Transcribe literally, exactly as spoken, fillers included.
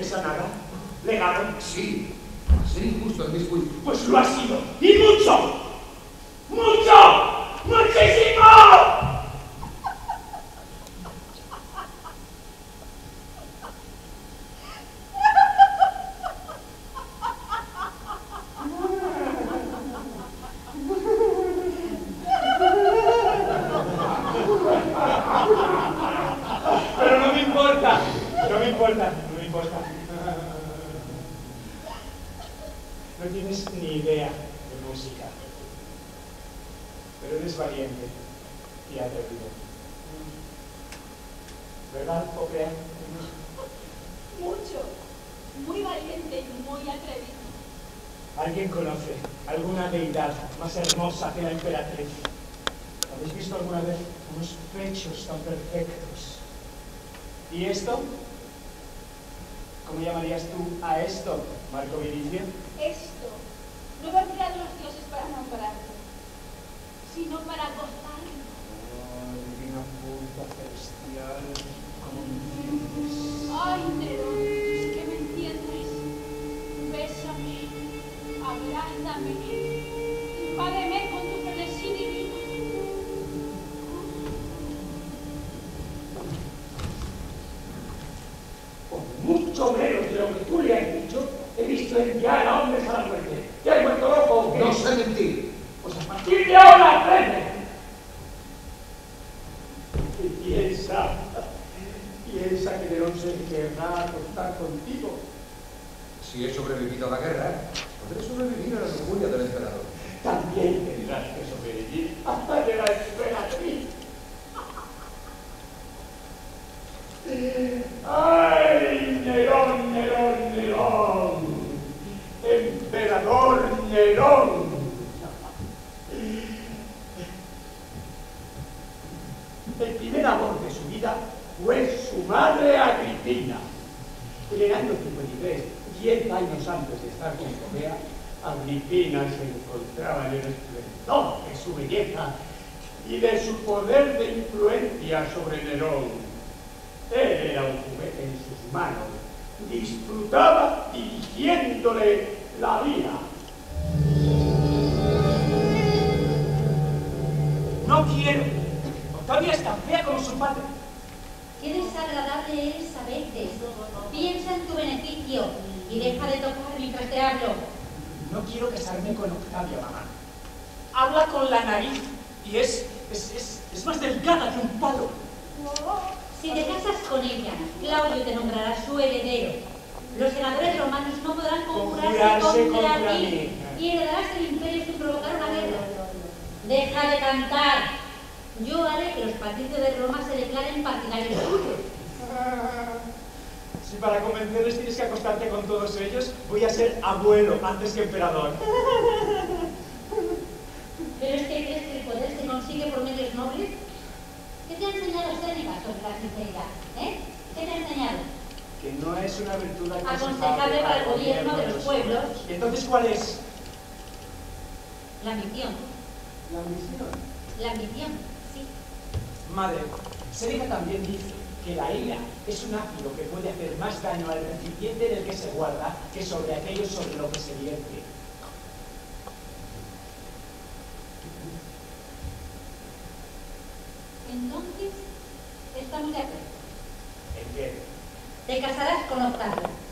esa nada? ¿Legaron? Sí, a ser injusto en mis juicios. Pues lo ha sido. ¡Y mucho! ¡Mucho! ¡Muchísimo! Pero no me importa, no me importa, no me importa. No tienes ni idea de música, pero eres valiente y atrevido. ¿Verdad, Popea? Mucho, muy valiente y muy atrevido. ¿Alguien conoce alguna deidad más hermosa que la emperatriz? ¿Habéis visto alguna vez unos pechos tan perfectos? ¿Y esto? ¿Cómo llamarías tú a esto, Marco Vinicio? Esto no lo han creado los dioses para nombrarlo, sino para gozarlo. Oh, divina puta celestial, ¿cómo me entiendes? Ay, Nerón, es que me entiendes. Bésame, abrázame, invádeme con tu frenesí divino. Mucho menos de lo que tú le has dicho, he visto enviar a hombres a la muerte. ¿Te has vuelto loco o qué? No sé mentir. Pues a partir de ahora, aprende. Y piensa, piensa que Nerón se querrá contar contigo. Si he sobrevivido a la guerra, podré sobrevivir a la lujuria del emperador. También tendrás que sobrevivir hasta de la emperatriz. ¡Ay, Nerón, Nerón, Nerón! ¡Emperador Nerón! El primer amor de su vida fue su madre Agripina. En el año cincuenta y tres, diez años antes de estar con Popea, Agripina se encontraba en el esplendor de su belleza y de su poder de influencia sobre Nerón. Él era un juguete en sus manos, disfrutaba dirigiéndole la vida. No quiero. Octavia es tan fea como su padre. Qué desagradable eres a veces. Piensa en tu beneficio y deja de tocar mientras te hablo. No quiero casarme con Octavia, mamá. Habla con la nariz y es, es, es, es más delgada que un palo. Si te casas con ella, Claudio te nombrará su heredero. Los senadores romanos no podrán conjurarse Conjurarse contra, contra ti mí. y heredarás el imperio sin provocar una guerra. Deja de cantar. Yo haré que los patricios de Roma se declaren partidarios tuyos. Si para convencerles tienes que acostarte con todos ellos, voy a ser abuelo antes que emperador. ¿Pero es que crees que el poder se consigue por medios nobles? ¿Qué te ha enseñado Séneca sobre la sinceridad? ¿Eh? ¿Qué te ha enseñado? Que no es una virtud Aconsejable para el gobierno de los pueblos. ¿Y entonces cuál es? La ambición. La ambición. La ambición, sí. Madre, Séneca también dice que la ira es un ácido que puede hacer más daño al recipiente en el que se guarda que sobre aquello sobre lo que se vierte. Entonces, estamos de acuerdo. ¿En qué? Te casarás con Octavia.